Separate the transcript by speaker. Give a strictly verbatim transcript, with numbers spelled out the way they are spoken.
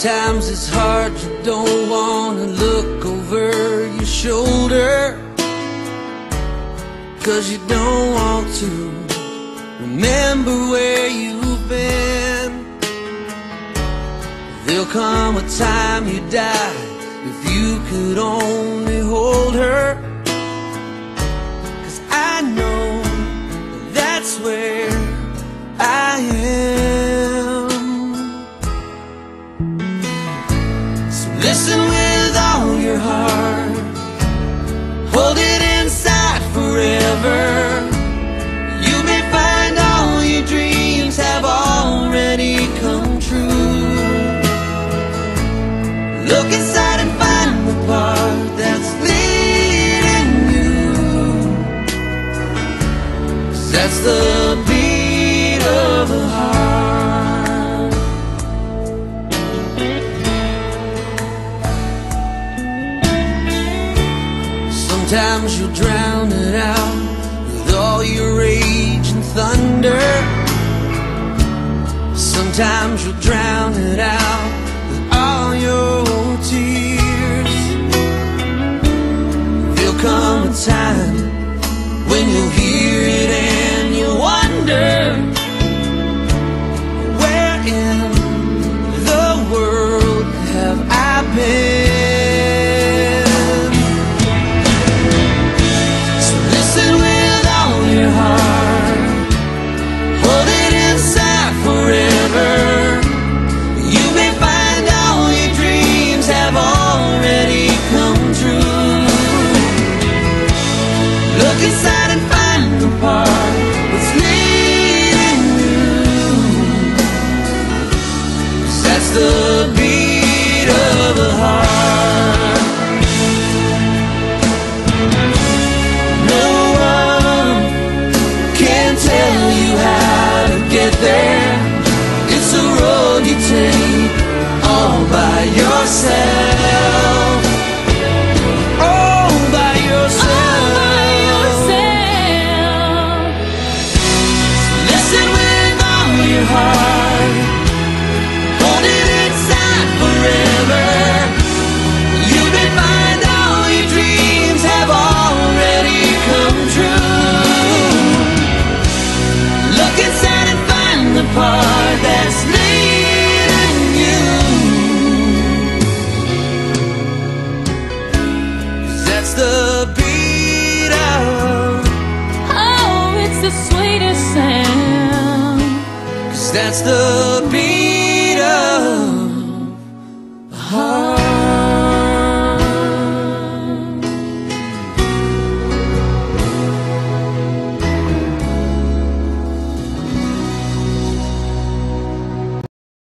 Speaker 1: Sometimes it's hard, you don't wanna look over your shoulder, 'cause you don't want to remember where you've been. There'll come a time you die if you could only hold her, 'cause I know that's where I am. So listen with all your heart, hold it inside forever. You may find all your dreams have already come true. Look inside and find the part that's leading you, 'cause that's the beat of a heart. Sometimes you'll drown it out with all your rage and thunder. Sometimes you'll drown it out with all your tears. There'll come a time when you'll hear it and you'll wonder, where in the world have I been? So listen with all your heart, hold it inside forever. You may find all your dreams have already come true. Look inside and find the part that's leading you, 'cause that's the beat of a heart. No one can tell you how to get there. It's a road you take all by yourself. All by yourself. Listen with all your heart, hold it inside forever. You may find all your dreams have already come true. Look inside and find the part that's leading you, 'cause that's the beat of,
Speaker 2: Oh, it's the sweetest sound.
Speaker 1: 'cause that's the beat of a heart.